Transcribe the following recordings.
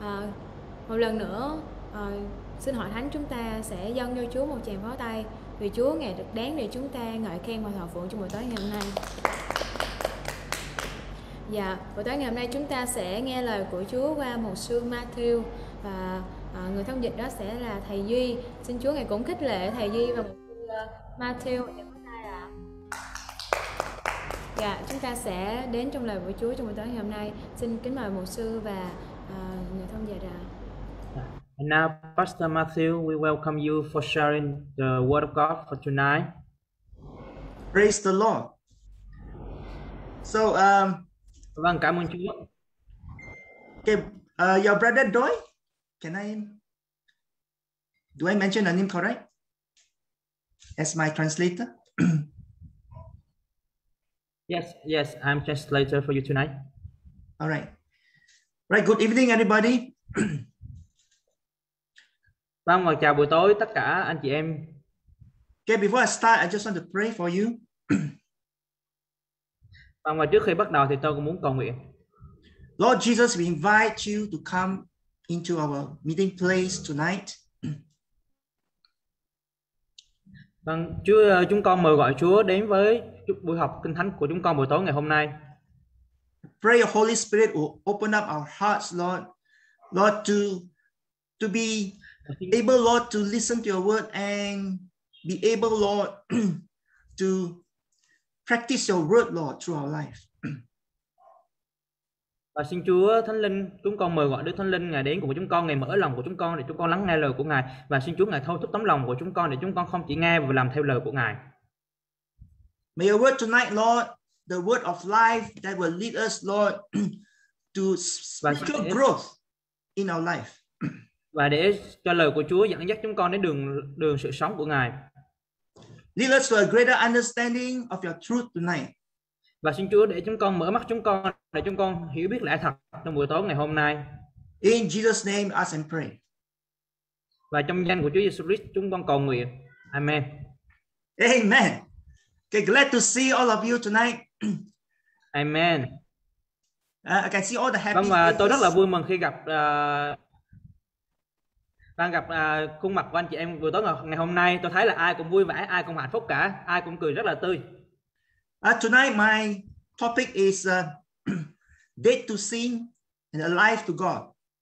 À, một lần nữa, xin hội thánh chúng ta sẽ dâng cho Chúa một tràng pháo tay vì Chúa Ngài được đáng để chúng ta ngợi khen và thờ phượng trong buổi tối ngày hôm nay. Dạ, buổi tối ngày hôm nay chúng ta sẽ nghe lời của Chúa qua mục sư Matthew và người thông dịch đó sẽ là thầy Duy. Xin Chúa Ngài cũng khích lệ thầy Duy và mục sư Matthew. Dạ, chúng ta sẽ đến trong lời của Chúa trong buổi tối ngày hôm nay. Xin kính mời mục sư và người thông dịch ạ. And now, Pastor Matthew, we welcome you for sharing the Word of God for tonight. Praise the Lord. So, Vâng, cảm ơn Chúa. okay, your brother Doi, do I mention the name correct? As my translator? Yes, I'm translator for you tonight. All right. Right, good evening, everybody. Vâng, và chào buổi tối tất cả anh chị em. Okay, before I start, I just want to pray for you. Vâng, và trước khi bắt đầu thì tôi cũng muốn cầu nguyện. Lord Jesus, we invite you to come into our meeting place tonight. Vâng, Chúa, chúng con mời gọi Chúa đến với buổi học kinh thánh của chúng con buổi tối ngày hôm nay. Pray your Holy Spirit will open up our hearts, Lord, to be able, Lord, to listen to your word and be able, Lord, to practice your word, Lord, through our life. Và xin Chúa Thánh Linh, chúng con mời gọi Đức Thánh Linh Ngài đến cùng với chúng con, Ngài mở lòng của chúng con để chúng con lắng nghe lời của Ngài, và xin Chúa Ngài thôi thúc tấm lòng của chúng con để chúng con không chỉ nghe và làm theo lời của Ngài. May your word tonight, Lord, the word of life that will lead us, Lord, to spiritual growth in our life. Và để cho lời của Chúa dẫn dắt chúng con đến đường sự sống của Ngài. Lead us to a greater understanding of your truth tonight. Và xin Chúa để chúng con mở mắt chúng con để chúng con hiểu biết lẽ thật trong buổi tối ngày hôm nay. In Jesus' name, ask and pray. Và trong danh của Chúa Giêsu Christ chúng con cầu nguyện. Amen. Amen. Okay, glad to see all of you tonight. Amen. I can see all the happy Vâng, và tôi rất là faces. vui mừng khi gặp khuôn mặt của anh chị em buổi tối ngày hôm nay. Tôi thấy là ai cũng vui vẻ, ai cũng hạnh phúc cả, ai cũng cười rất là tươi. Tonight my topic is dead to sin and alive to God.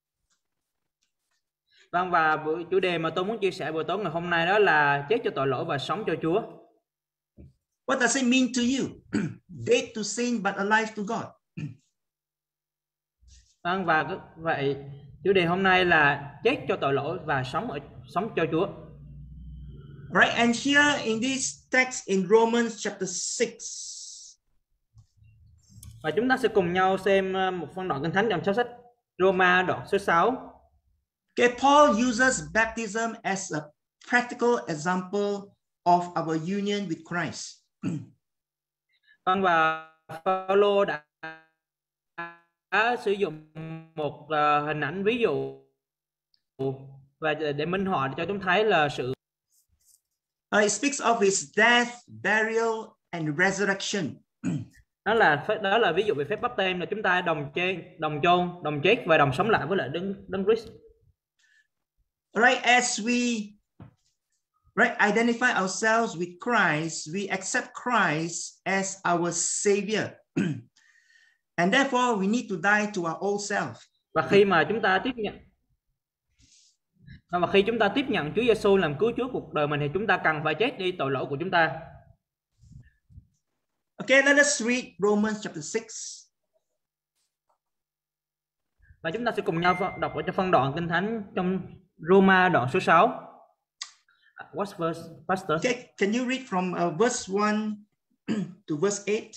Vâng, và chủ đề mà tôi muốn chia sẻ buổi tối ngày hôm nay đó là chết cho tội lỗi và sống cho Chúa. What does it mean to you? Dead to sin but alive to God. Vâng, và vậy chủ đề hôm nay là chết cho tội lỗi và sống cho Chúa. Right, and here in this text in Romans chapter 6. Và chúng ta sẽ cùng nhau xem một phân đoạn kinh thánh trong sách Roma đoạn số 6. Okay, Paul uses baptism as a practical example of our union with Christ. Vâng, và Phaolô đã sử dụng một hình ảnh ví dụ và để minh họa cho chúng thấy là sự It speaks of his death, burial and resurrection. đó là ví dụ về phép báp têm, là chúng ta đồng chôn, đồng chết và đồng sống lại với lại Đấng Christ. Right, as we identify ourselves with Christ, we accept Christ as our Savior. And therefore we need to die to our old self. Và khi chúng ta tiếp nhận Chúa Giêsu làm cứu Chúa cuộc đời mình thì chúng ta cần phải chết đi tội lỗi của chúng ta. Okay, let us read Romans chapter 6. Và chúng ta sẽ cùng nhau đọc ở trong phân đoạn kinh thánh trong Roma đoạn số 6. What verse, Pastor? Okay, can you read from verse 1 to verse 8?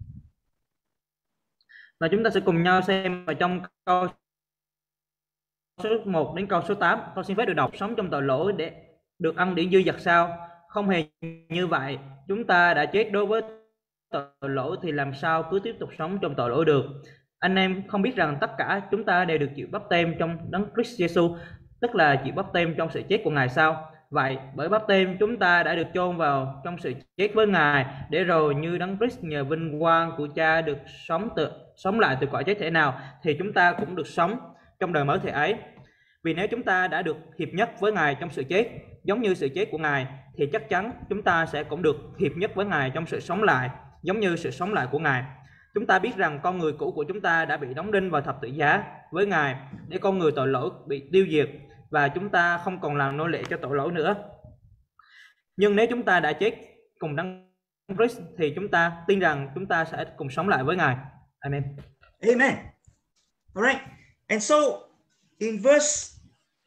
Và chúng ta sẽ cùng nhau xem ở trong câu số 1 đến câu số 8. Tôi xin phép được đọc: sống trong tội lỗi để được ân điển dư dật sao? Không hề như vậy. Chúng ta đã chết đối với tội lỗi thì làm sao cứ tiếp tục sống trong tội lỗi được? Anh em không biết rằng tất cả chúng ta đều được chịu báp têm trong Đấng Christ Giêsu, tức là chịu báp têm trong sự chết của Ngài sao? Vậy bởi báp têm chúng ta đã được chôn vào trong sự chết với Ngài, để rồi như Đấng Christ nhờ vinh quang của Cha được sống lại từ cõi chết thể nào, thì chúng ta cũng được sống. trong đời mới thể ấy. Vì nếu chúng ta đã được hiệp nhất với Ngài trong sự chết, giống như sự chết của Ngài, thì chắc chắn chúng ta sẽ cũng được hiệp nhất với Ngài trong sự sống lại, giống như sự sống lại của Ngài. Chúng ta biết rằng con người cũ của chúng ta đã bị đóng đinh vào thập tự giá với Ngài để con người tội lỗi bị tiêu diệt và chúng ta không còn làm nô lệ cho tội lỗi nữa. Nhưng nếu chúng ta đã chết cùng Đấng Christ thì chúng ta tin rằng chúng ta sẽ cùng sống lại với Ngài. Amen. Amen. All right. And so in verse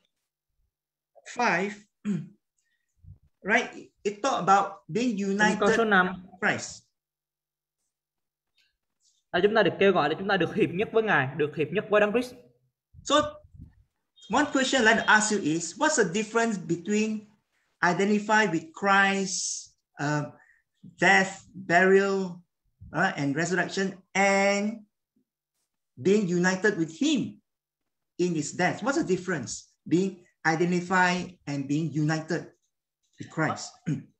5, right, it talk about being united Câu số 5, with Christ. chúng ta được kêu gọi để chúng ta được hiệp nhất với Ngài, được hiệp nhất với Đấng Christ. So one question I'd like to ask you is, what's the difference between identify with Christ, death, burial, and resurrection, and being united with Him in His death? What's the difference being identified and being united with Christ?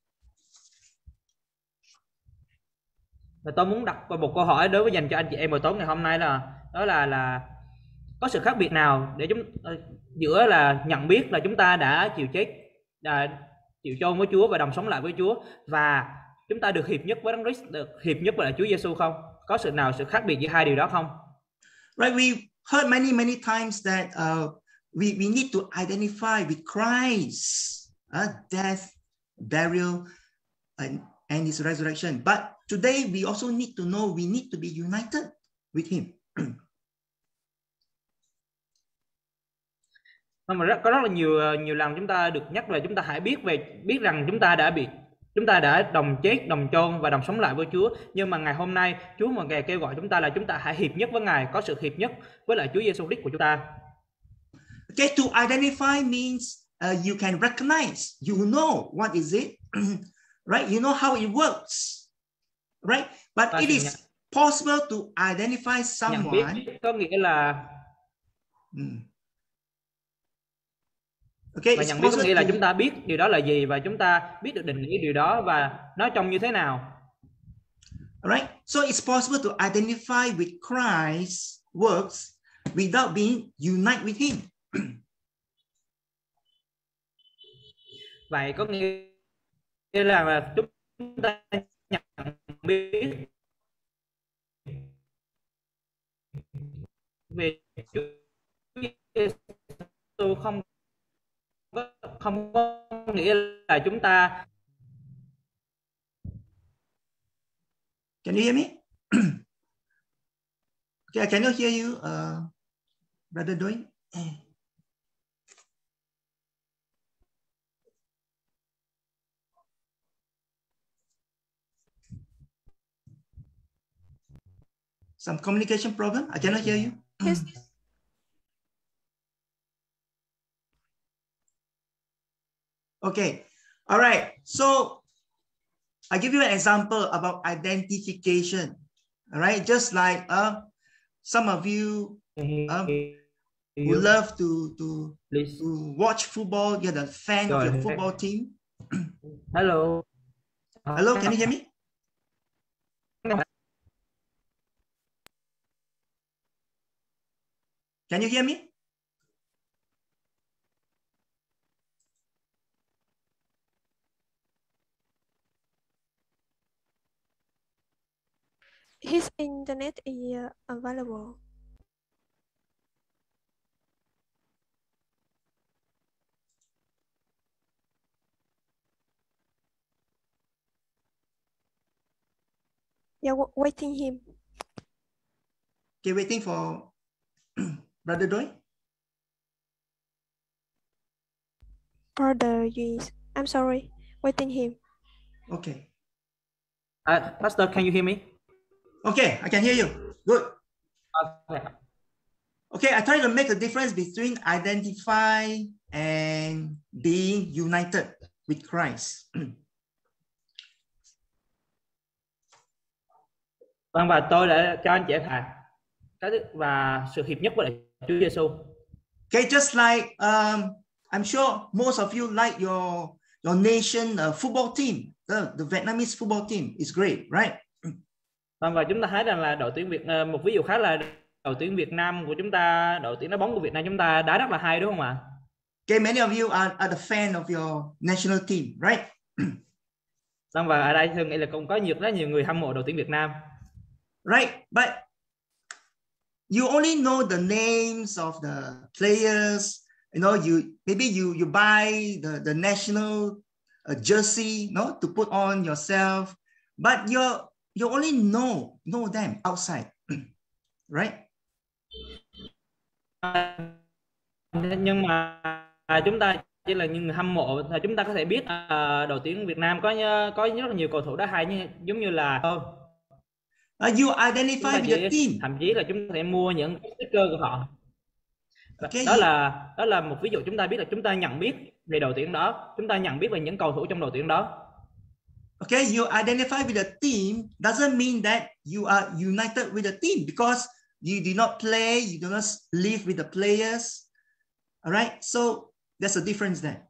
Và tôi muốn đặt một câu hỏi đối với dành cho anh chị em buổi tối ngày hôm nay là có sự khác biệt nào để giữa là nhận biết là chúng ta đã chịu chết, chịu chôn với Chúa và đồng sống lại với Chúa, và chúng ta được hiệp nhất với Đấng Christ, được hiệp nhất với lại Chúa Giêsu không? Có sự khác biệt giữa hai điều đó không? Right, we heard many times that we need to identify with Christ, death, burial, and His resurrection. But today we also need to know we need to be united with Him. Có rất là nhiều lần chúng ta được nhắc là chúng ta hãy biết rằng chúng ta đã đồng chết, đồng chôn và đồng sống lại với Chúa. Nhưng mà ngày hôm nay Chúa mà Ngài kêu gọi chúng ta là chúng ta hãy hiệp nhất với Ngài, có sự hiệp nhất với lại Chúa Giêsu Christ của chúng ta. Okay, to identify means you can recognize, you know what is it, right? You know how it works, right? But it is possible to identify someone. Nhận biết có nghĩa là Okay, và nhận biết có nghĩa là chúng ta biết điều đó là gì và chúng ta biết được định nghĩa điều đó và nó trông như thế nào. Alright, so it's possible to identify with Christ's works without being united with Him. Vậy có nghĩa là chúng ta nhận biết về Chúa Giêsu không có nghĩa là chúng ta. Can you hear me? Okay, I cannot hear you, Brother Doi. Some communication problem? I cannot hear you. Yes. Okay, all right. So I give you an example about identification. All right, just like some of you who love to watch football, you're the fan of your football team. Hello. Hello, can you hear me? Can you hear me? His internet is available. Yeah, waiting him. Okay, waiting for Brother Doi. Brother Yuis, I'm sorry, waiting him. Okay. Pastor, can you hear me? Okay, I can hear you. Good. Okay. Okay, I try to make a difference between identify and being united with Christ. Vâng, và tôi đã cho anh chị em và sự hiệp nhất với lại Chúa Giêsu. Okay, just like I'm sure most of you like your nation football team. The Vietnamese football team is great, right? Vâng, và chúng ta thấy rằng là đội tuyển Việt, một ví dụ khác là đội tuyển Việt Nam của chúng ta, đội tuyển đá bóng của Việt Nam chúng ta đá rất là hay đúng không ạ? Okay, many of you are the fan of your national team, right? Vâng, và ở đây thường nghĩ là cũng có rất nhiều người hâm mộ đội tuyển Việt Nam. Right, but you only know the names of the players. You know, maybe you buy the national jersey, no, to put on yourself, but you only know them outside, right? Nhưng mà chúng ta chỉ là những người hâm mộ thì chúng ta có thể biết đội tuyển Việt Nam có rất là nhiều cầu thủ đá hay, giống như là You identify with the team. Thậm chí là chúng ta có thể mua những sticker của họ. Okay, đó là một ví dụ chúng ta biết là chúng ta nhận biết về đội tuyển đó, chúng ta nhận biết về những cầu thủ trong đội tuyển đó. Okay, you identify with the team doesn't mean that you are united with the team because you do not play, you do not live with the players. All right, so there's a difference there.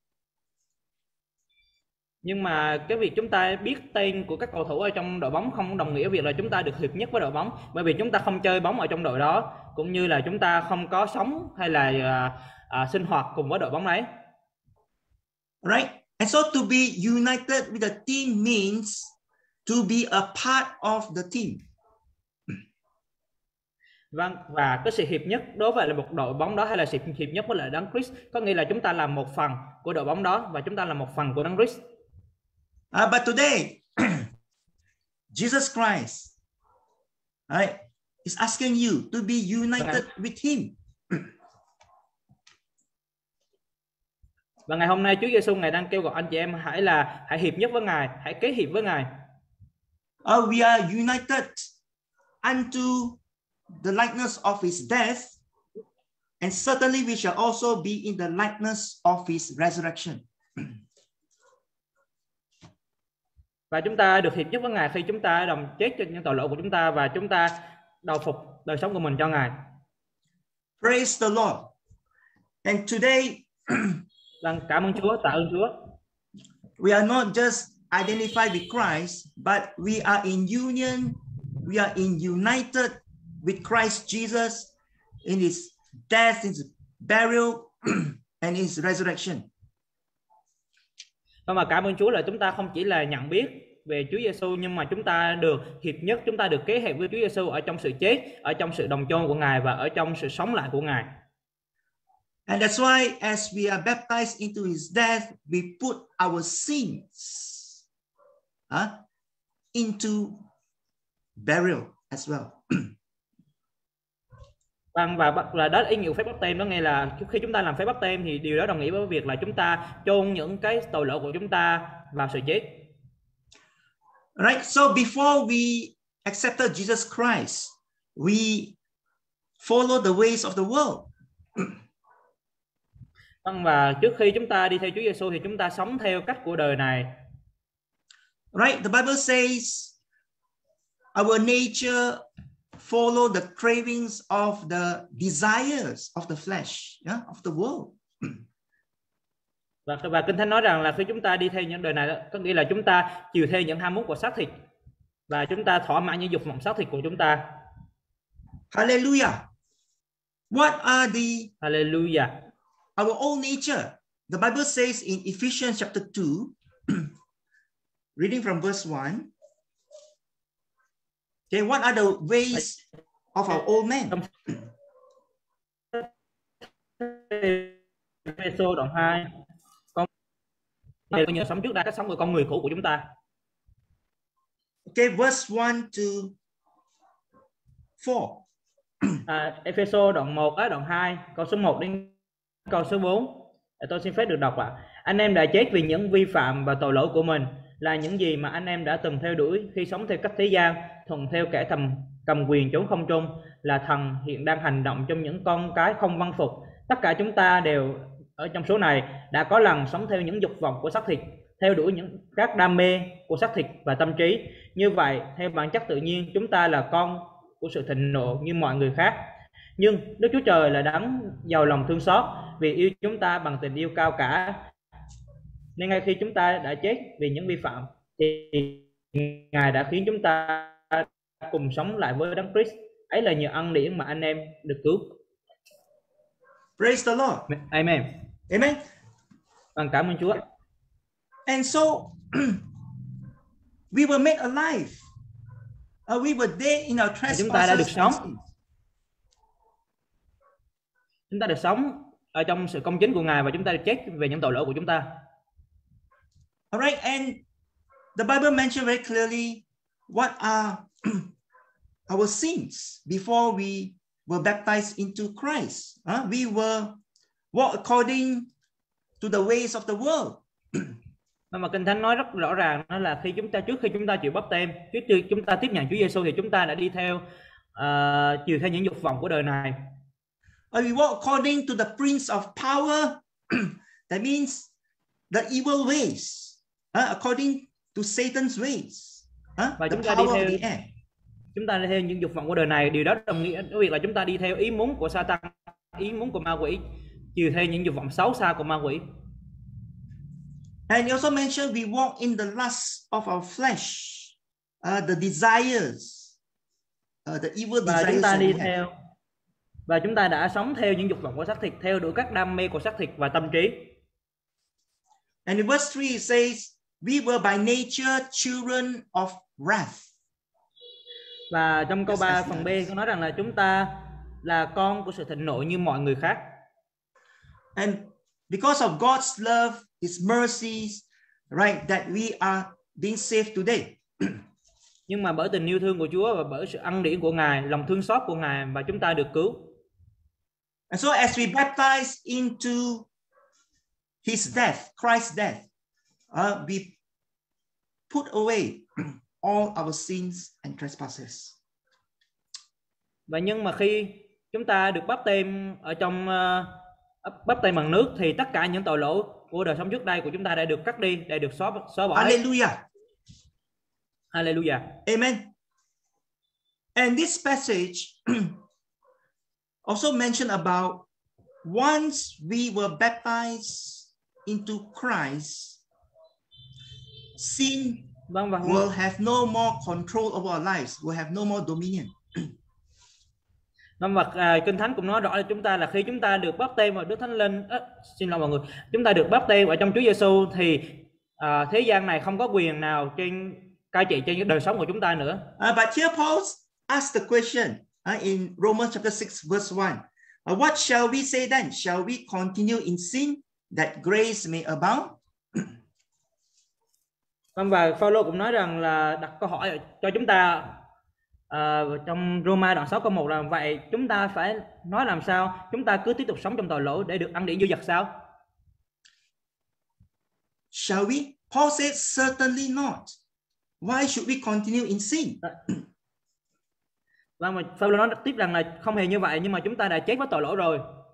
Nhưng mà cái việc chúng ta biết tên của các cầu thủ ở trong đội bóng không đồng nghĩa việc là chúng ta được hiệp nhất với đội bóng, bởi vì chúng ta không chơi bóng ở trong đội đó, cũng như là chúng ta không có sống hay là sinh hoạt cùng với đội bóng đấy. Right, and so to be united with the team means to be a part of the team. Vâng, và cái sự hiệp nhất đối với là một đội bóng đó hay là sự hiệp nhất với lại Đấng Christ có nghĩa là chúng ta là một phần của đội bóng đó và chúng ta là một phần của Đấng Christ. But today, Jesus Christ, right, is asking you to be united with Him. Và ngày hôm nay Chúa Giêsu Ngài đang kêu gọi anh chị em hãy hiệp nhất với Ngài, hãy kế hiệp với Ngài. We are united unto the likeness of His death, and certainly we shall also be in the likeness of His resurrection. Và chúng ta được hiệp nhất với Ngài khi chúng ta đồng chết cho những tội lỗi của chúng ta và chúng ta đầu phục đời sống của mình cho Ngài. Praise the Lord. And today, cảm ơn Chúa, tạ ơn Chúa. We are not just identified with Christ, but we are in union, we are united with Christ Jesus in His death, His burial, and His resurrection. Và cảm ơn Chúa là chúng ta không chỉ là nhận biết về Chúa Giêsu, nhưng mà chúng ta được hiệp nhất, chúng ta được kế hiệp với Chúa Giêsu ở trong sự chết, ở trong sự đồng chôn của Ngài và ở trong sự sống lại của Ngài. And that's why as we are baptized into His death, we put our sins into burial as well. Và đó ý nghĩa phép báp têm, đó nghĩa là khi chúng ta làm phép báp têm thì điều đó đồng nghĩa với việc là chúng ta chôn những cái tội lỗi của chúng ta vào sự chết. Right, so before we accepted Jesus Christ, we follow the ways of the world. Và trước khi chúng ta đi theo Chúa Giêsu thì chúng ta sống theo cách của đời này. Right, the Bible says our nature follow the cravings of the desires of the flesh, of the world. Và Kinh Thánh nói rằng là khi chúng ta đi theo những đời này, có nghĩa là chúng ta chiều theo những ham muốn của xác thịt và chúng ta thỏa mãn những dục vọng xác thịt của chúng ta. Hallelujah. What are the Hallelujah. Our old nature? The Bible says in Ephesians chapter 2, reading from verse 1. Okay, what are the ways of our old man? Ephesos đoạn 2. Con nhớ sống trước đây cách sống của con người cũ của chúng ta. Okay, verse 1 to 4. Ephesos đoạn 1 đoạn 2, câu số 1 đến câu số 4. Tôi xin phép được đọc ạ. Anh em đã chết vì những vi phạm và tội lỗi của mình, là những gì mà anh em đã từng theo đuổi khi sống theo cách thế gian, thuận theo kẻ cầm quyền chốn không trung, là thần hiện đang hành động trong những con cái không vâng phục. Tất cả chúng ta đều ở trong số này đã có lần sống theo những dục vọng của xác thịt, theo đuổi các đam mê của xác thịt và tâm trí. Như vậy, theo bản chất tự nhiên, chúng ta là con của sự thịnh nộ như mọi người khác. Nhưng Đức Chúa Trời là đấng giàu lòng thương xót, vì yêu chúng ta bằng tình yêu cao cả, nên ngay khi chúng ta đã chết vì những vi phạm thì Ngài đã khiến chúng ta cùng sống lại với Đấng Christ. Ấy là nhờ ân điển mà anh em được cứu. Praise the Lord. Amen. Amen. Vâng, cảm ơn Chúa. And so we were made alive. We were dead in our trespasses. Chúng ta đã được sống. Chúng ta được sống ở trong sự công chính của Ngài và chúng ta được chết về những tội lỗi của chúng ta. Alright, and the Bible mentioned very clearly what are our sins before we were baptized into Christ. We were walk according to the ways of the world. Mà Kinh Thánh nói rất rõ ràng đó là trước khi chúng ta chịu báp têm, trước khi chúng ta tiếp nhận Chúa Giêsu thì chúng ta đã đi theo chiều theo những dục vọng của đời này. We walk according to the prince of power. That means the evil ways, according to Satan's ways. Và chúng ta đi theo những dục vọng của đời này. Điều đó đồng nghĩa với việc là chúng ta đi theo ý muốn của Satan, ý muốn của ma quỷ, chiều theo những dục vọng xấu xa của ma quỷ. And he also mentioned we walk in the lust of our flesh, the desires, the evil desires. Và chúng ta đã sống theo những dục vọng của xác thịt, theo đuổi các đam mê của xác thịt và tâm trí. And in verse 3 it says, we were by nature children of wrath. Và trong câu 3 phần B có nói rằng là chúng ta là con của sự thịnh nộ như mọi người khác. And because of God's love, His mercies, right, that we are being saved today. Nhưng mà bởi tình yêu thương của Chúa và bởi sự ân điển của Ngài, lòng thương xót của Ngài và chúng ta được cứu. And so as we baptize into His death, Christ's death, we put away all our sins and trespasses. Và nhưng mà khi chúng ta được báp têm ở trong báp têm bằng nước thì tất cả những tội lỗi của đời sống trước đây của chúng ta đã được cắt đi, đã được xóa bỏ. Hallelujah. Hallelujah. Amen. And this passage also mentioned about once we were baptized into Christ, sin will have no more control over our lives, will have no more dominion. Và Kinh Thánh cũng nói rõ cho chúng ta là khi chúng ta được báp têm vào Đức Thánh Linh, xin lỗi mọi người, chúng ta được báp têm ở trong Chúa Giêsu thì thế gian này không có quyền nào trên cai trị trên đời sống của chúng ta nữa. But here Paul asked the question in Romans chapter 6 verse 1. What shall we say then? Shall we continue in sin that grace may abound? Và Phaolô cũng nói rằng là đặt câu hỏi cho chúng ta trong Roma đoạn 6 câu 1 là vậy chúng ta phải nói làm sao? Chúng ta cứ tiếp tục sống trong tội lỗi để được ân điển dư dật sao? Shall we? Paul said certainly not. Why should we continue in sin? Và Phaolô nói tiếp rằng là không hề như vậy, nhưng mà chúng ta đã chết với tội lỗi rồi.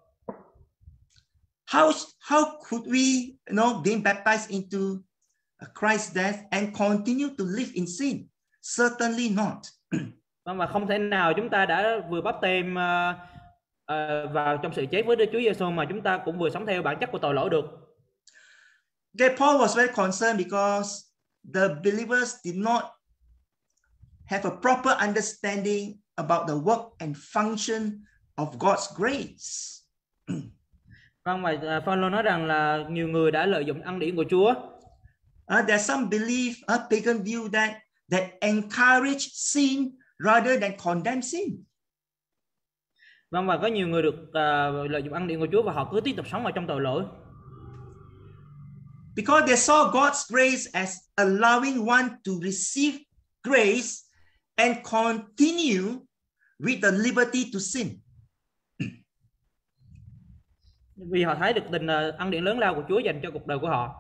How could we, being baptized into Christ's death and continue to live in sin? Certainly not. Và không thể nào chúng ta đã vừa báp têm vào trong sự chết với Đức Chúa Giêsu mà chúng ta cũng vừa sống theo bản chất của tội lỗi được. Okay, Paul was very concerned because the believers did not have a proper understanding about the work and function of God's grace. Vâng, và Phaolô nói rằng là nhiều người đã lợi dụng ân điển của Chúa. There's some belief, pagan view that encourage sin rather than condemn sin. Vâng, và có nhiều người được lợi dụng ân điển của Chúa và họ cứ tiếp tục sống ở trong tội lỗi. Because they saw God's grace as allowing one to receive grace and continue with the liberty to sin. Vì họ thấy được tình ân điển lớn lao của Chúa dành cho cuộc đời của họ.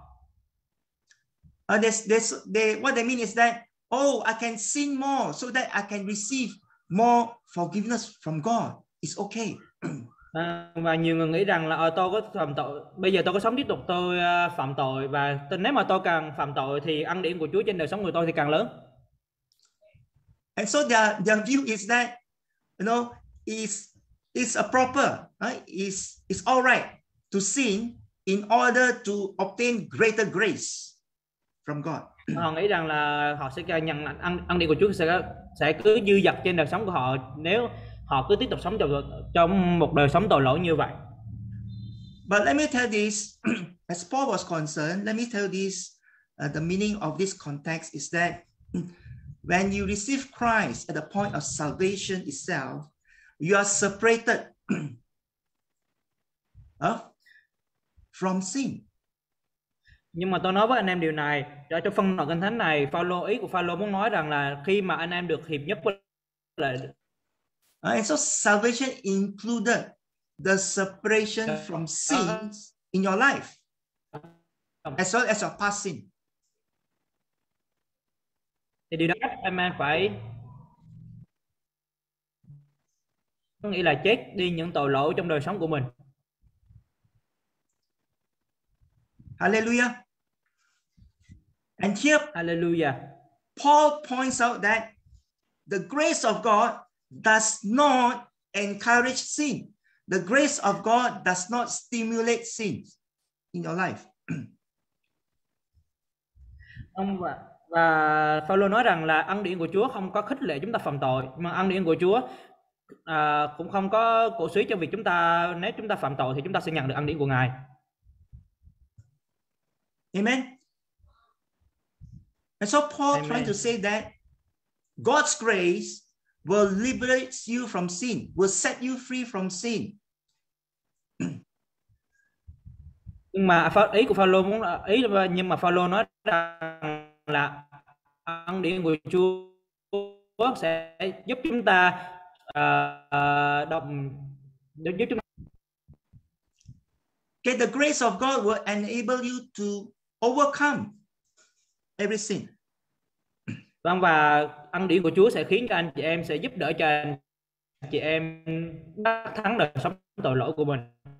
What they mean is that, I can sin more so that I can receive more forgiveness from God. It's okay. Và nhiều người nghĩ rằng là tôi có phạm tội, bây giờ tôi có sống tiếp tục tôi phạm tội, và nếu mà tôi càng phạm tội thì ân điển của Chúa trên đời sống của tôi thì càng lớn. And so their view is that, it's a proper, it's all right to sin in order to obtain greater grace from God. Họ nghĩ rằng là họ sẽ nhận ân điển của Chúa sẽ cứ dư dật trên đời sống của họ nếu họ cứ tiếp tục sống trong một đời sống tội lỗi như vậy. But let me tell this, as Paul was concerned, let me tell this, the meaning of this context is that when you receive Christ at the point of salvation itself, you are separated from sin. Nhưng mà tôi nói với anh em điều này, trong phân đoạn kinh thánh này, ý của Phaolô muốn nói rằng là khi mà anh em được hiệp nhất với lại and so salvation included the separation from sins in your life, as well as your past sin. Thì điều đó anh em phải có nghĩa là chết đi những tội lỗi trong đời sống của mình. Hallelujah. And here, Hallelujah. Paul points out that the grace of God does not encourage sin. The grace of God does not stimulate sin in your life. Và Phaolô nói rằng là ân điển của Chúa không có khích lệ chúng ta phạm tội, mà ân điển của Chúa cũng không có cổ suý cho việc nếu chúng ta phạm tội thì chúng ta sẽ nhận được ân điển của Ngài. Amen. And so Paul Amen. trying to say that God's grace will liberate you from sin, will set you free from sin. Nhưng mà ý của Phaolô nhưng mà Phaolô nói rằng là ân điển của Chúa sẽ giúp chúng ta giúp chúng ta. Okay, the grace of God will enable you to overcome every sin. Vâng, và ân điển của Chúa sẽ khiến cho anh chị em sẽ giúp đỡ cho anh chị em đắc thắng đời sống tội lỗi của mình.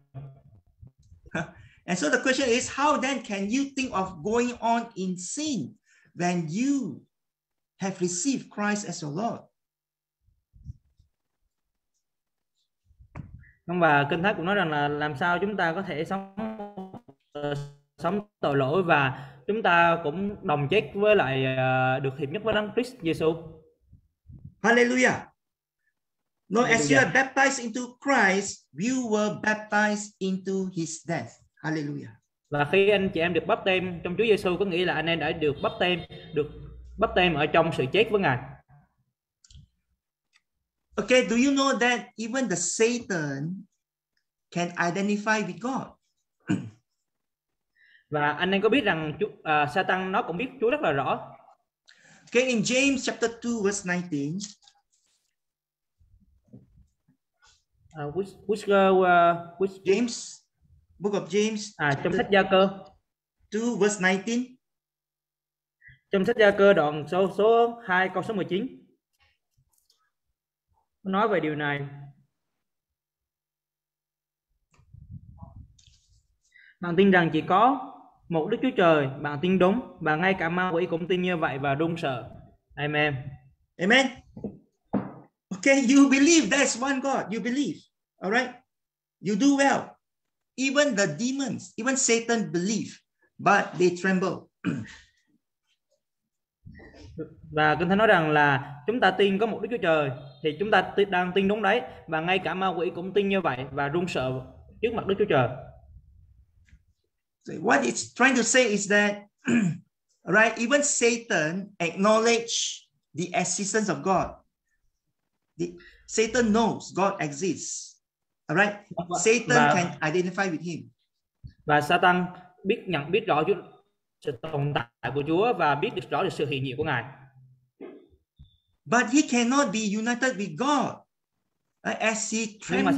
And so the question is, how then can you think of going on in sin when you have received Christ as your Lord? Và Kinh Thánh cũng nói rằng là làm sao chúng ta có thể sống tội lỗi và chúng ta cũng đồng chết với lại được hiệp nhất với Đấng Christ Giêsu. Hallelujah. No, as you are baptized into Christ, you were baptized into his death. Hallelujah. Và khi anh chị em được báp têm trong Chúa Giêsu có nghĩa là anh em đã được báp têm ở trong sự chết với Ngài. Okay, do you know that even the Satan can identify with God? Và anh em có biết rằng Satan nó cũng biết Chúa rất là rõ. Okay, in James chapter 2 verse 19. Which James, book of James. Trong sách Gia Cơ. 2 verse 19. Trong sách Gia Cơ đoạn số 2 câu số 19. Nói về điều này. Bạn tin rằng chỉ có một Đức Chúa Trời, bạn tin đúng, và ngay cả ma quỷ cũng tin như vậy và run sợ. Amen. Amen. Okay, you believe there's one God. You believe. All right. You do well. Even the demons, even Satan believe, but they tremble. Và Kinh Thánh nói rằng là chúng ta tin có một Đức Chúa Trời thì chúng ta đang tin đúng đấy, và ngay cả ma quỷ cũng tin như vậy và run sợ trước mặt Đức Chúa Trời. So what it's trying to say is that, right, even Satan acknowledge the existence of God. Satan knows God exists. All right, Satan can identify with him. Và Satan biết rõ sự tồn tại của Chúa và biết được rõ được sự hiện diện của Ngài. But he cannot be united with God, as he trembles. Nhưng mà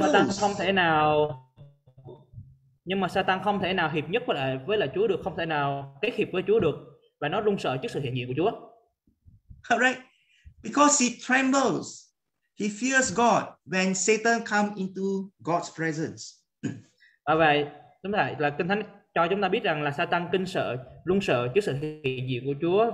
Satan không thể nào hiệp nhất với lại Chúa được, không thể nào kết hiệp với Chúa được, và nó run sợ trước sự hiện diện của Chúa. Alright, because he trembles, he fears God when Satan comes into God's presence. Và vậy, đúng vậy, là Kinh Thánh cho chúng ta biết rằng là Satan run sợ trước sự hiện diện của Chúa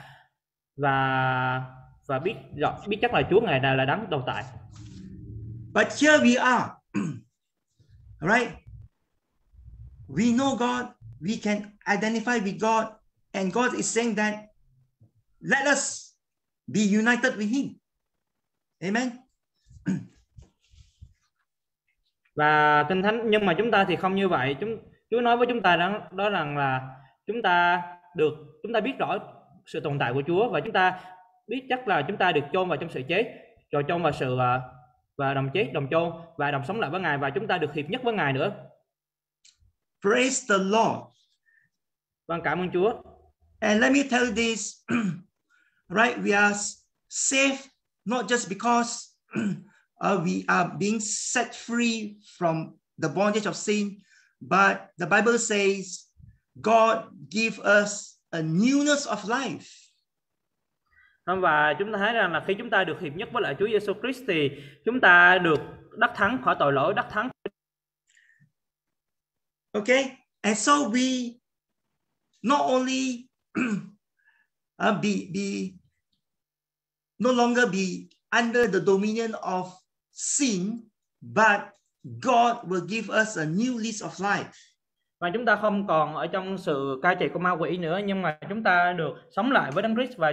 và biết chắc là Chúa Ngài là đấng tồn tại. But here we are, right? We know God, we can identify with God, and God is saying that let us be united with Him. Amen. Và Kinh Thánh, nhưng mà chúng ta thì không như vậy. Chúa nói với chúng ta đó rằng là chúng ta biết rõ sự tồn tại của Chúa, và chúng ta biết chắc là chúng ta được chôn vào trong sự chết, rồi chôn vào sự và đồng chết, đồng chôn và đồng sống lại với Ngài, và chúng ta được hiệp nhất với Ngài nữa. Praise the Lord. Vâng, cảm ơn Chúa. And let me tell you this, right? We are saved not just because we are being set free from the bondage of sin, but the Bible says God give us a newness of life. Và chúng ta thấy rằng là khi chúng ta được hiệp nhất với lại Chúa Giêsu Christ thì chúng ta được đắc thắng khỏi tội lỗi, đắc thắng. Okay, and so we not only no longer be under the dominion of sin, but God will give us a new lease of life. Và chúng ta không còn ở trong sự cai trị của ma quỷ nữa, nhưng mà chúng ta được sống lại với Đấng Christ, và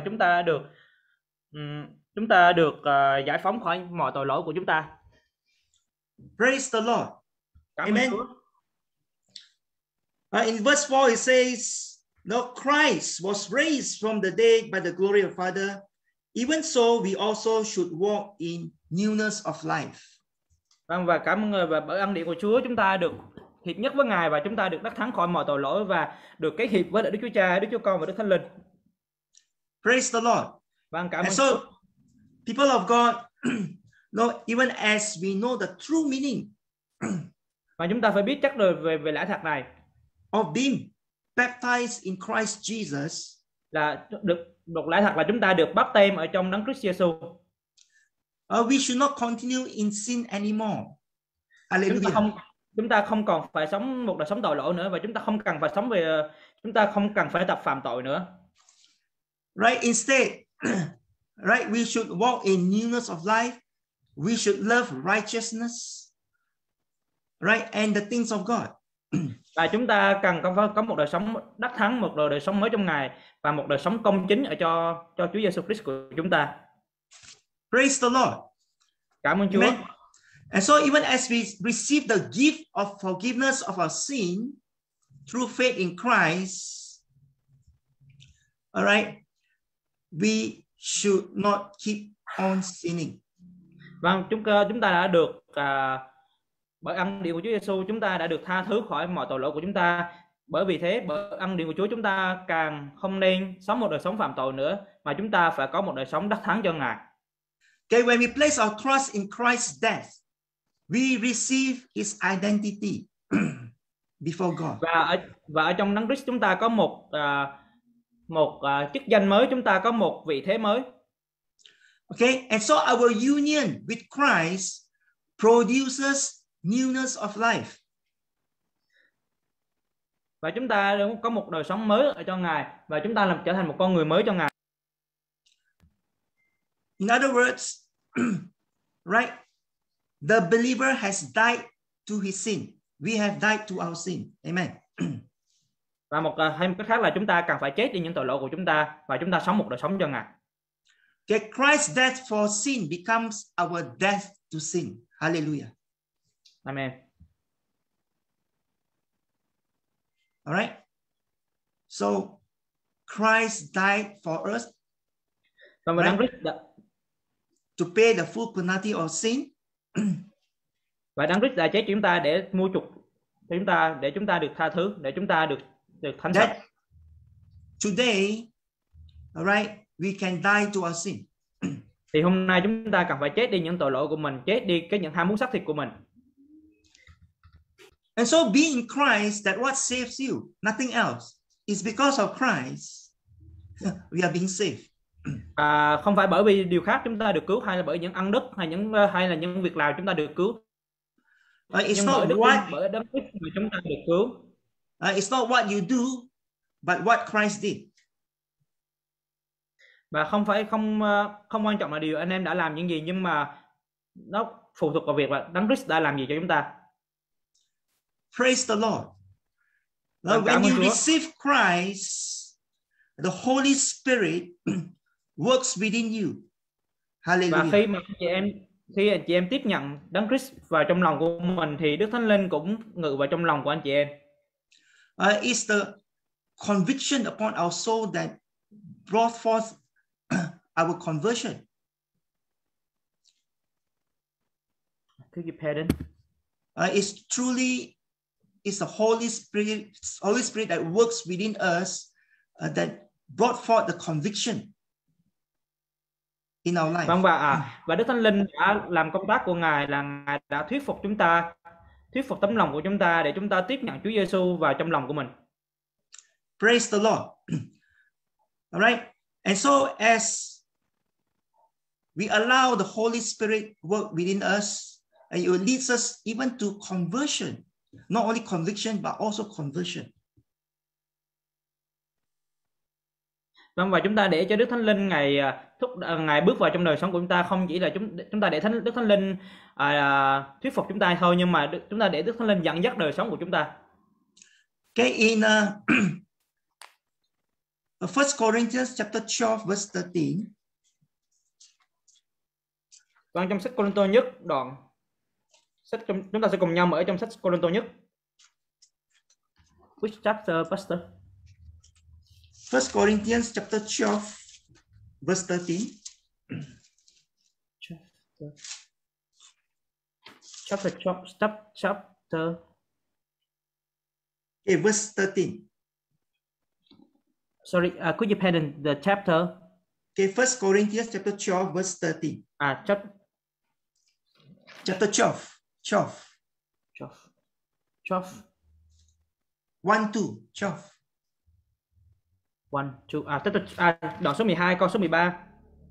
chúng ta được giải phóng khỏi mọi tội lỗi của chúng ta. Praise the Lord. Cảm Amen. ơn Chúa. In verse 4 it says, "No, Christ was raised from the dead by the glory of Father. Even so, we also should walk in newness of life." Vâng, và cảm ơn người, và bởi ân điển của Chúa chúng ta được hiệp nhất với Ngài, và chúng ta được đắc thắng khỏi mọi tội lỗi và được kết hiệp với Đức Chúa Cha, Đức Chúa Con và Đức Thánh Linh. Praise the Lord. Vâng, cảm ơn And so, Chúa. people of God, no, even as we know the true meaning Và chúng ta phải biết chắc rồi về lẽ thật này, of being baptized in Christ Jesus, là được lẽ thật là chúng ta được báp têm ở trong Đấng Christ Giêsu. we should not continue in sin anymore. Hallelujah. Chúng ta không còn phải sống một đời sống tội lỗi nữa, và chúng ta không cần phải tập phạm tội nữa. Right? Instead, right, we should walk in newness of life. We should love righteousness, right, and the things of God. Và chúng ta cần có một đời sống đắc thắng, một đời sống mới trong Ngài, và một đời sống công chính ở cho Chúa Giêsu Christ của chúng ta. Praise the Lord. Cảm ơn Chúa. Amen. And so even as we receive the gift of forgiveness of our sin through faith in Christ, all right, we should not keep on sinning. Vâng, chúng ta đã được bởi ân điển của Chúa Giêsu, chúng ta đã được tha thứ khỏi mọi tội lỗi của chúng ta. Bởi vì thế, bởi ân điển của Chúa, chúng ta càng không nên sống một đời sống phạm tội nữa, mà chúng ta phải có một đời sống đắc thắng cho Ngài. Okay, when we place our trust in Christ's death, we receive His identity before God. Và ở trong Đấng Christ chúng ta có một chức danh mới, chúng ta có một vị thế mới. Okay, and so our union with Christ produces newness of life. Và chúng ta có một đời sống mới ở cho Ngài, và chúng ta trở thành một con người mới cho Ngài. In other words, right, the believer has died to his sin. We have died to our sin. Amen. Và hay một cách khác là chúng ta cần phải chết đi những tội lỗi của chúng ta, và chúng ta sống một đời sống cho Ngài. Okay, Christ's death for sin becomes our death to sin. Hallelujah. Amen. All right. So Christ died for us. Và Right. Đấng Christ To pay the full penalty of sin. Và Đấng Christ đã chết chúng ta để mua chuộc chúng ta, để chúng ta được tha thứ, để chúng ta được thánh sạch. Today, all right, we can die to our sin. Thì hôm nay chúng ta cần phải chết đi những tội lỗi của mình, chết đi những ham muốn xác thịt của mình. And so being in Christ, that what saves you, nothing else. It's because of Christ we are being saved. Không phải bởi vì điều khác chúng ta được cứu, hay là bởi những ân đức, hay là những việc làm chúng ta được cứu. It's Nhưng not bởi Đấng Christ mà chúng ta được cứu. It's not what you do, but what Christ did. Và không quan trọng là điều anh em đã làm những gì, nhưng mà nó phụ thuộc vào việc là Đấng Christ đã làm gì cho chúng ta. Praise the Lord. Now, when you receive Christ, the Holy Spirit works within you. Hallelujah. Và khi mà khi anh chị em tiếp nhận Đấng Christ vào trong lòng của mình thì Đức Thánh Linh cũng ngự vào trong lòng của anh chị em. It's the conviction upon our soul that brought forth our conversion. Could you pardon? It's the Holy Spirit that works within us that brought forth the conviction in our life. Vâng, và Đức Thánh Linh đã làm công tác của Ngài là Ngài đã thuyết phục tấm lòng của chúng ta để chúng ta tiếp nhận Chúa Giêsu vào trong lòng của mình. Praise the Lord. All right. And so as we allow the Holy Spirit work within us, and it leads us even to conversion, not only conviction but also conversion. Vâng, và chúng ta để cho Đức Thánh Linh Ngài bước vào trong đời sống của chúng ta, không chỉ là chúng ta để Đức Thánh Linh thuyết phục chúng ta thôi, nhưng mà chúng ta để Đức Thánh Linh dẫn dắt đời sống của chúng ta. Okay, in 1 Corinthians chapter 12 verse 13. Vâng, trong sách Cô-rinh-tô nhất chúng ta sẽ cùng nhau mở trong sách Cô-rinh-tô nhất. Which chapter, Pastor? 1 Corinthians chapter 12 verse 13. Chapter. Okay, verse 13. Sorry, could you pardon the chapter? Okay, 1 Corinthians chapter 12 verse 13. Chapter 12. 1, 2, 12. Đoạn số 12, câu số 13.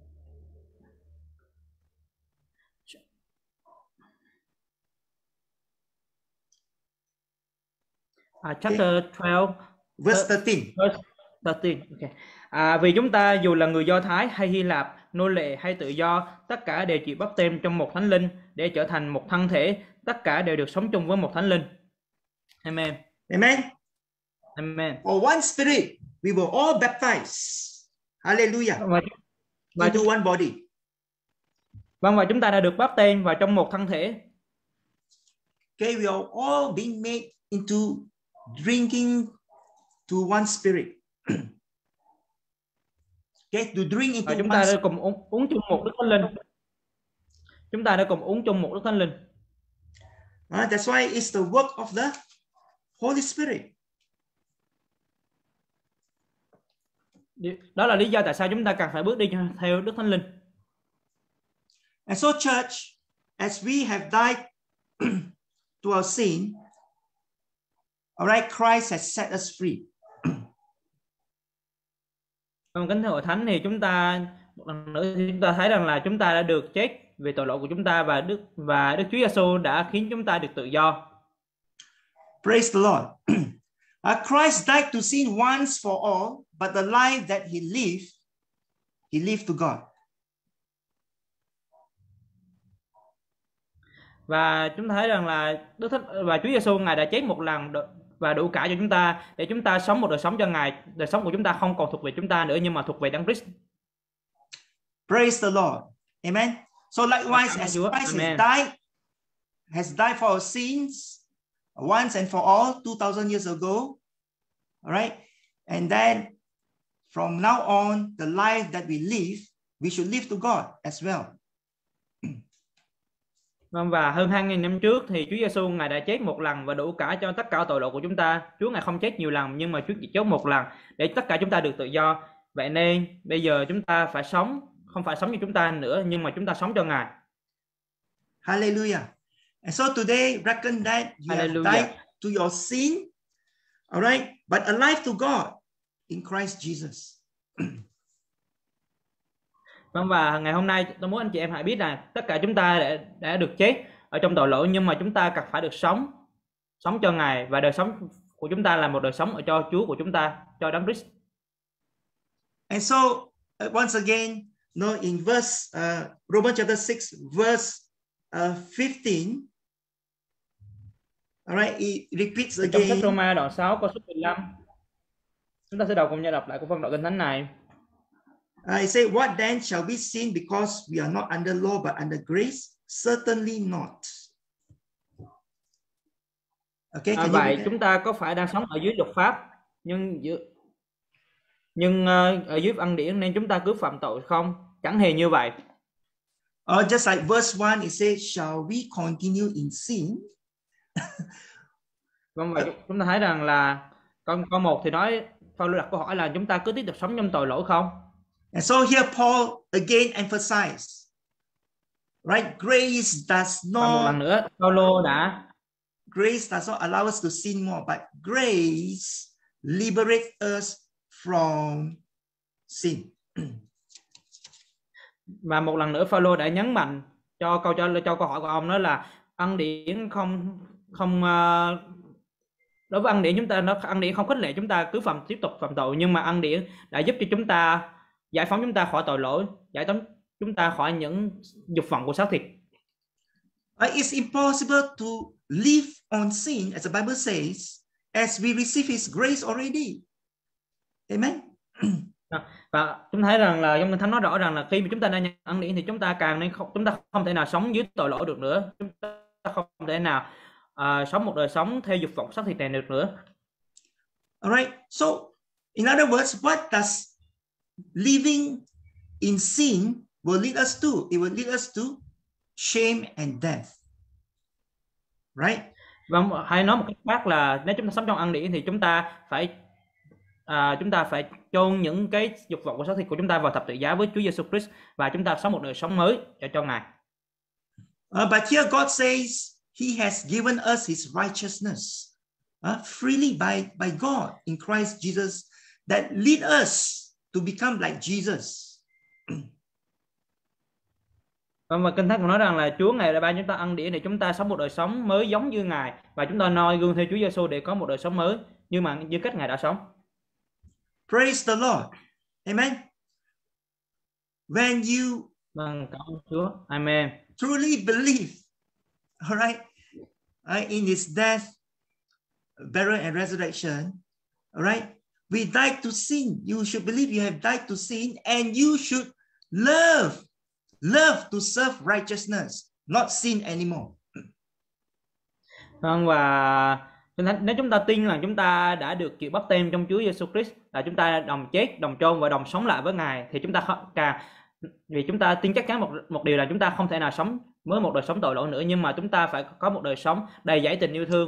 Chapter 12 verse 13. Verse 13. Okay. Vì chúng ta dù là người Do Thái hay Hy Lạp, nô lệ hay tự do, tất cả đều chịu báp têm trong một Thánh Linh để trở thành một thân thể, tất cả đều được sống chung với một Thánh Linh. Amen. Amen. Amen. For one Spirit, we were all baptized. Hallelujah. Into one body. Vâng, và chúng ta đã được báp têm vào trong một thân thể. Okay, we are all being made into drinking to one Spirit. Okay, to drink into chúng ta đã cùng uống chung một Đức Thánh Linh. Chúng ta đã cùng uống chung một Đức Thánh Linh. That's why it's the work of the Holy Spirit. Đó là lý do tại sao chúng ta cần phải bước đi theo Đức Thánh Linh. And so church, as we have died to our sin, all right, Christ has set us free. Kính thưa hội thánh, thì chúng ta một lần nữa thì chúng ta thấy rằng là chúng ta đã được chết vì tội lỗi của chúng ta, và Đức Chúa Giêsu đã khiến chúng ta được tự do. Praise the Lord. Christ died to sin once for all, but the life that he lived to God. Và chúng ta thấy rằng là và Chúa Giêsu Ngài đã chết một lần và đủ cả cho chúng ta, để chúng ta sống một đời sống cho Ngài. Đời sống của chúng ta không còn thuộc về chúng ta nữa, nhưng mà thuộc về Đấng Christ. Praise the Lord. Amen. So likewise, as Christ has died for our sins once and for all 2,000 years ago, all right, and then from now on, the life that we live, we should live to God as well. Vâng, và hơn 2.000 năm trước thì Chúa Giêsu Ngài đã chết một lần và đủ cả cho tất cả tội lỗi của chúng ta. Chúa Ngài không chết nhiều lần, nhưng mà Chúa chỉ chết một lần để tất cả chúng ta được tự do. Vậy nên bây giờ chúng ta phải sống, không phải sống như chúng ta nữa, nhưng mà chúng ta sống cho Ngài. Hallelujah. And so today, reckon that you have died to your sin, all right, but alive to God in Christ Jesus. Vâng, và ngày hôm nay tôi muốn anh chị em hãy biết là tất cả chúng ta đã được chết ở trong tội lỗi, nhưng mà chúng ta cần phải được sống cho Ngài, và đời sống của chúng ta là một đời sống ở cho Chúa của chúng ta, cho Đấng Christ. And so once again, in verse Romans chapter 6 verse 15, all right, it repeats again. Trong sách Roma đoạn 6 câu số 15, chúng ta sẽ cùng nhau đọc lại của phân đoạn kinh thánh này. I say, what then shall we sin because we are not under law but under grace? Certainly not. Okay, can you Vậy read chúng ta có phải đang sống ở dưới luật pháp nhưng ở dưới ân điển nên chúng ta cứ phạm tội không? Chẳng hề như vậy. Or just like verse 1, it says, shall we continue in sin? Vâng, vậy chúng ta thấy rằng là câu 1 thì nói, Phaolô đặt câu hỏi là chúng ta cứ tiếp tục sống trong tội lỗi không? And so here Paul again emphasized, right? Grace does Và một lần not, nữa, Phaolô đã grace does not allow us to sin more, but grace liberates us from sin. Và một lần nữa Phaolô đã nhấn mạnh cho câu hỏi của ông, đó là ân điển không đối với ân điển ân điển không khích lệ chúng ta cứ tiếp tục phạm tội, nhưng mà ân điển đã giúp cho chúng ta giải phóng chúng ta khỏi tội lỗi, giải phóng chúng ta khỏi những dục vọng của xác thịt. It's impossible to live on sin, as the Bible says, as we receive His grace already. Amen. Và chúng thấy rằng là trong Kinh Thánh nói rõ rằng là khi mà chúng ta đã nhận ân điển thì chúng ta không thể nào sống dưới tội lỗi được nữa, chúng ta không thể nào sống một đời sống theo dục vọng xác thịt này được nữa. Alright. So, in other words, what does living in sin will lead us to? It will lead us to shame and death. Right? Và hay nói một cách khác là nếu chúng ta sống trong ân điển thì chúng ta phải chôn những cái dục vọng của xác thịt của chúng ta vào thập tự giá với Chúa Giêsu Christ, và chúng ta sống một đời sống mới cho Ngài. But here God says He has given us His righteousness freely by God in Christ Jesus that lead us to become like Jesus. Và Kinh Thánh cũng nói rằng là Chúa Ngài đã ban chúng ta ân điển để chúng ta sống một đời sống mới giống như Ngài, và chúng ta noi gương theo Chúa Giêsu để có một đời sống mới như cách Ngài đã sống. Praise the Lord. Amen. When you Cảm ơn Chúa. Amen. Truly believe, all right, in His death, burial and resurrection, all right, we died to sin. You should believe you have died to sin, and you should love to serve righteousness, not sin anymore. Vâng, và nếu chúng ta tin rằng chúng ta đã được chịu báp têm trong Chúa Giêsu Christ, là chúng ta đồng chết, đồng chôn và đồng sống lại với Ngài, thì chúng ta vì chúng ta tin chắc chắn một điều là chúng ta không thể nào sống với một đời sống tội lỗi nữa, nhưng mà chúng ta phải có một đời sống đầy dẫy tình yêu thương.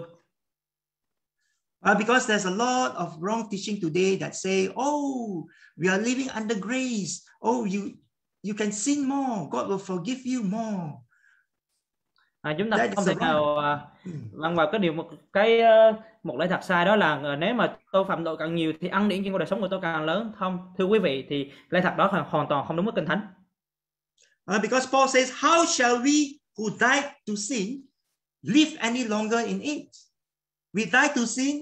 Because there's a lot of wrong teaching today that say, oh, we are living under grace. Oh, you can sin more. God will forgive you more. Chúng ta không thể nào vâng vào cái điều một lẽ thật sai, đó là nếu mà tôi phạm tội càng nhiều thì ân điển trên cuộc đời sống của tôi càng lớn. Không, thưa quý vị, thì lẽ thật đó hoàn toàn không đúng với Kinh Thánh. Because Paul says, how shall we who died to sin live any longer in it? We died to sin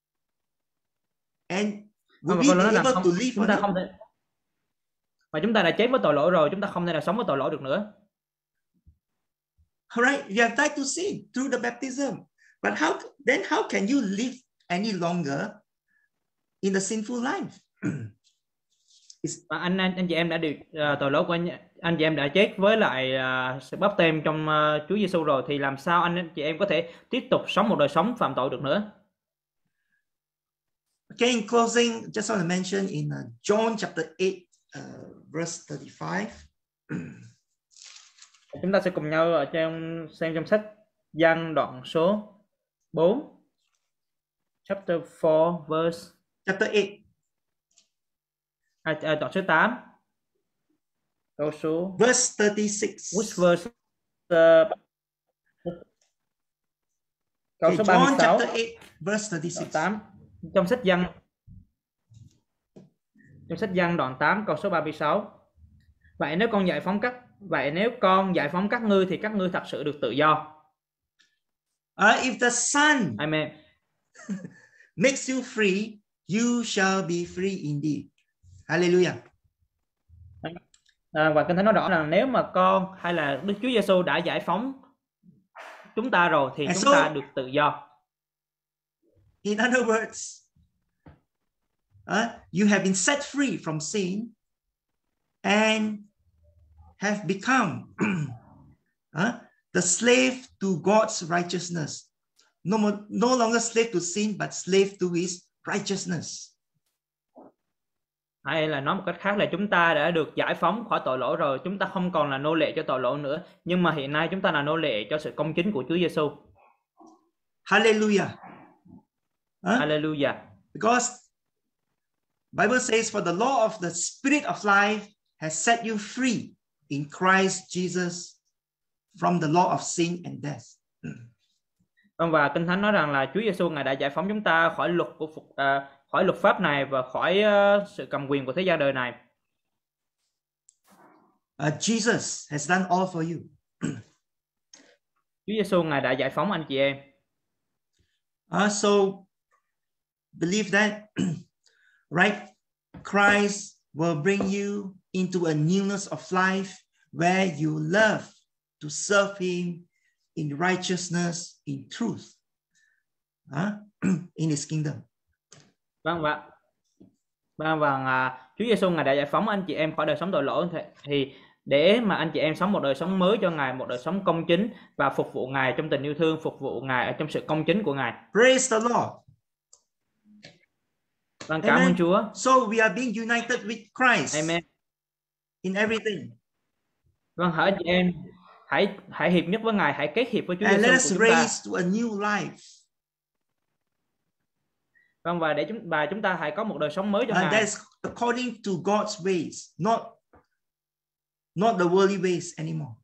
and will we be able to live on it? Và chúng ta đã chết với tội lỗi rồi, chúng ta không thể nào sống với tội lỗi được nữa. All right, you have died to sin through the baptism. But how can you live any longer in the sinful life? Và anh chị em đã được tội lỗi của anh chị em đã chết với lại sự báp têm trong Chúa Giêsu rồi, thì làm sao anh chị em có thể tiếp tục sống một đời sống phạm tội được nữa? Okay, in closing, just want to mention in John chapter 8, verse 35. Chúng ta sẽ cùng nhau xem trong sách Giăng đoạn số 4, chapter 4 verse chapter 8. Đoạn số 8. Câu số verse 36. Which verse? Câu số 36. John chapter 8 verse 36. 8. Trong sách Giăng đoạn 8 câu số 36. Vậy nếu con giải phóng các ngươi thì các ngươi thật sự được tự do. If the Son Amen. makes you free, you shall be free indeed. Hallelujah. Và Kinh Thánh nói rõ rằng nếu mà con hay là Đức Chúa Giêsu đã giải phóng chúng ta rồi thì chúng ta được tự do. In other words, you have been set free from sin and have become the slave to God's righteousness. No longer slave to sin, but slave to his righteousness. Hay là nói một cách khác là chúng ta đã được giải phóng khỏi tội lỗi rồi, chúng ta không còn là nô lệ cho tội lỗi nữa, nhưng mà hiện nay chúng ta là nô lệ cho sự công chính của Chúa Giêsu. Hallelujah. Hallelujah. Because Bible says, for the law of the Spirit of life has set you free in Christ Jesus from the law of sin and death. Và Kinh Thánh nói rằng là Chúa Giêsu Ngài đã giải phóng chúng ta khỏi luật của khỏi luật pháp này và khỏi sự cầm quyền của thế gian đời này. Jesus has done all for you. Chúa Giêsu Ngài đã giải phóng anh chị em. So believe that, right? Christ will bring you into a newness of life where you love to serve Him in righteousness, in truth, in His kingdom. Vâng, Chúa Giêsu Ngài đã giải phóng anh chị em khỏi đời sống tội lỗi, thì để mà anh chị em sống một đời sống mới cho Ngài, một đời sống công chính và phục vụ Ngài trong tình yêu thương, phục vụ Ngài ở trong sự công chính của Ngài. Praise the Lord. Vâng, cảm ơn Chúa. So we are being united with Christ. Amen. In everything. Vâng, hỡi anh chị em, hãy hiệp nhất với Ngài, hãy kết hiệp với Chúa And Giêsu let us của chúng ta. raise to a new life. Vâng, và chúng ta hãy có một đời sống mới cho Ngài. That's according to God's ways, not the worldly ways anymore.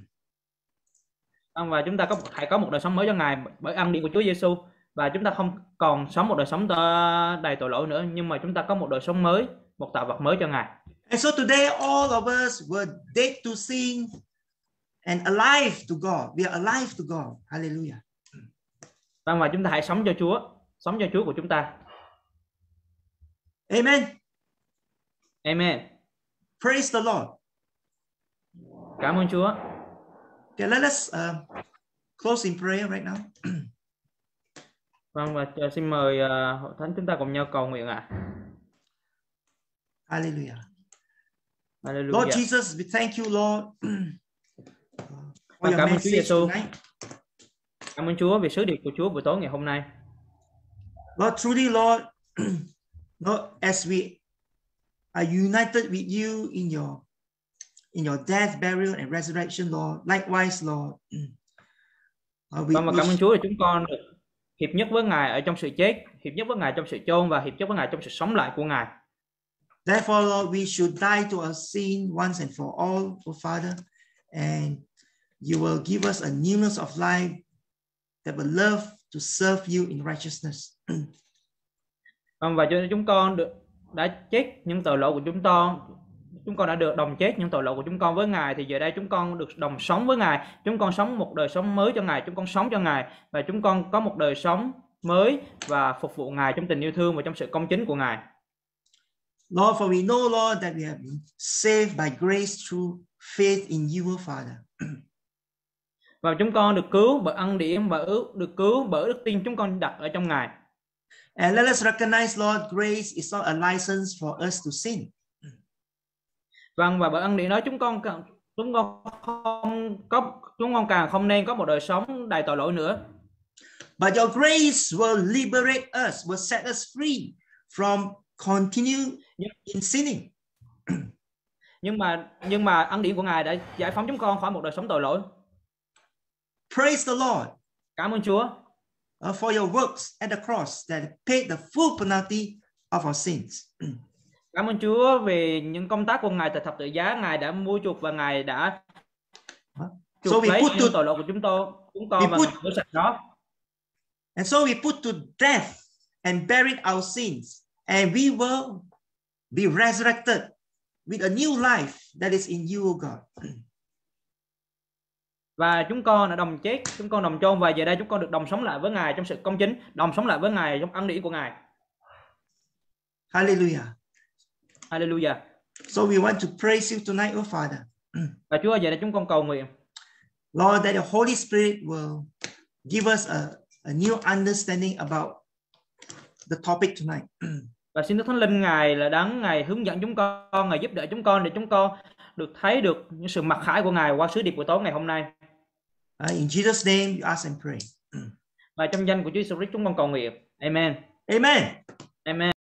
Vâng, và chúng ta hãy có một đời sống mới cho Ngài bởi ân điển của Chúa Giêsu, và chúng ta không còn sống một đời sống đầy tội lỗi nữa, nhưng mà chúng ta có một đời sống mới, một tạo vật mới cho Ngài. And so today all of us were dead to sin and alive to God. We are alive to God. Hallelujah. Vâng, và chúng ta hãy sống cho Chúa của chúng ta. Amen. Amen. Praise the Lord. Cảm ơn Chúa. Okay, let us close in prayer right now. Vâng, và xin mời hội thánh chúng ta cùng nhau cầu nguyện ạ. Hallelujah. Hallelujah. Lord Jesus, we thank you, Lord, for your cảm ơn Chúa message Giêsu. tonight. Cảm ơn Chúa vì sứ điệp của Chúa buổi tối ngày hôm nay. Lord, truly, Lord, Lord, as we are united with you in your death, burial, and resurrection, Lord, likewise, Lord. Vâng, và cảm ơn Chúa vì chúng con được hiệp nhất với Ngài ở trong sự chết, hiệp nhất với Ngài trong sự chôn và hiệp nhất với Ngài trong sự sống lại của Ngài. Therefore, Lord, we should die to our sin once and for all, oh Father, and you will give us a newness of life that will love to serve you in righteousness. Và cho nên chúng con đã chết những tội lỗi của chúng con đã được đồng chết những tội lỗi của chúng con với Ngài, thì giờ đây chúng con được đồng sống với Ngài, chúng con sống một đời sống mới cho Ngài, chúng con sống cho Ngài và chúng con có một đời sống mới và phục vụ Ngài trong tình yêu thương và trong sự công chính của Ngài. Lord, for we know, Lord, that we have been saved by grace through faith in you, oh Father. Và chúng con được cứu bởi ân điển, được cứu bởi đức tin chúng con đặt ở trong Ngài. And let us recognize, Lord, grace is not a license for us to sin. Vâng, và bởi ân điển đó chúng con càng không nên có một đời sống đầy tội lỗi nữa. But your grace will liberate us, will set us free from continue in sinning. Nhưng mà ân điển của Ngài đã giải phóng chúng con khỏi một đời sống tội lỗi. Praise the Lord. Cảm ơn Chúa. For your works at the cross that paid the full penalty of our sins. Cảm ơn Chúa vì những công tác của Ngài tại thập tự giá, Ngài đã mua chuộc và Ngài đã chuộc lấy những tội lỗi của chúng con và rửa sạch nó. And so we put to death and buried our sins, and we will be resurrected with a new life that is in you, O God. Và chúng con đã đồng chết, chúng con đồng chôn và giờ đây chúng con được đồng sống lại với Ngài trong sự công chính, đồng sống lại với Ngài trong ân điển của Ngài. Hallelujah. Hallelujah. So we want to praise you tonight, oh Father. Và Chúa, giờ đây chúng con cầu nguyện. Lord, that the Holy Spirit will give us a new understanding about the topic tonight. Và xin Đức Thánh Linh Ngài là đấng Ngài hướng dẫn chúng con, Ngài giúp đỡ chúng con để chúng con được thấy được những sự mặc khải của Ngài qua sứ điệp buổi tối ngày hôm nay. In Jesus' name, you ask and pray. Và trong danh của Chúa Jesus Christ chúng con cầu nguyện. Amen. Amen. Amen.